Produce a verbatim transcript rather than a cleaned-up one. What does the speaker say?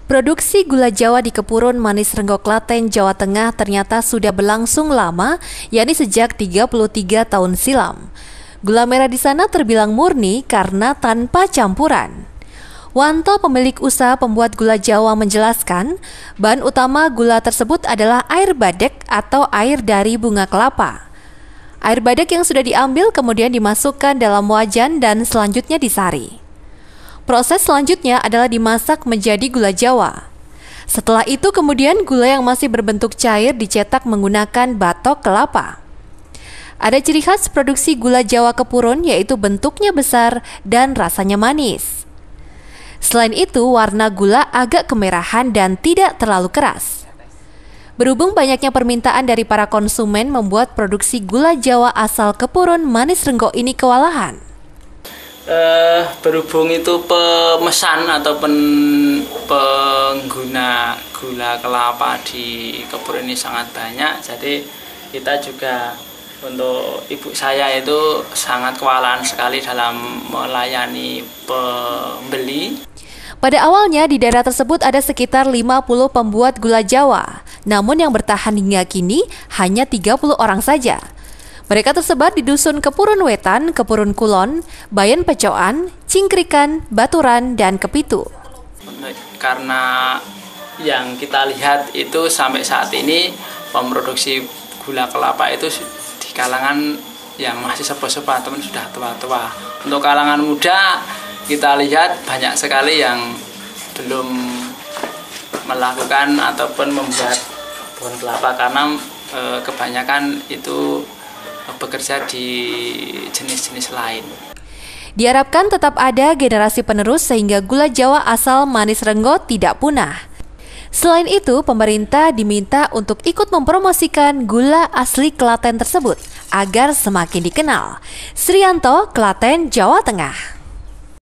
Produksi gula Jawa di Kepurun Manis Renggo Klaten, Jawa Tengah ternyata sudah berlangsung lama, yakni sejak tiga puluh tiga tahun silam. Gula merah di sana terbilang murni karena tanpa campuran. Wanto, pemilik usaha pembuat gula Jawa, menjelaskan, bahan utama gula tersebut adalah air badek atau air dari bunga kelapa. Air badek yang sudah diambil kemudian dimasukkan dalam wajan dan selanjutnya disari. Proses selanjutnya adalah dimasak menjadi gula Jawa. Setelah itu kemudian gula yang masih berbentuk cair dicetak menggunakan batok kelapa. Ada ciri khas produksi gula Jawa Kepurun, yaitu bentuknya besar dan rasanya manis. Selain itu, warna gula agak kemerahan dan tidak terlalu keras. Berhubung banyaknya permintaan dari para konsumen membuat produksi gula Jawa asal Kepurun Manis Renggo ini kewalahan. Uh, berhubung itu pemesan atau pen, pengguna gula kelapa di Kepurun ini sangat banyak, jadi kita juga untuk ibu saya itu sangat kewalahan sekali dalam melayani pembeli. Pada awalnya di daerah tersebut ada sekitar lima puluh pembuat gula Jawa, namun yang bertahan hingga kini hanya tiga puluh orang saja. Mereka tersebar di Dusun Kepurun Wetan, Kepurun Kulon, Bayan Pecoan, Cingkrikan, Baturan, dan Kepitu. Karena yang kita lihat itu sampai saat ini pemroduksi gula kelapa itu di kalangan yang masih sepuh-sepuh ataupun sudah tua-tua. Untuk kalangan muda kita lihat banyak sekali yang belum melakukan ataupun membuat pohon kelapa karena e, kebanyakan itu bekerja di jenis-jenis lain. Diharapkan tetap ada generasi penerus sehingga gula Jawa asal Manis Renggo tidak punah. Selain itu, pemerintah diminta untuk ikut mempromosikan gula asli Klaten tersebut agar semakin dikenal. Srianto, Klaten, Jawa Tengah.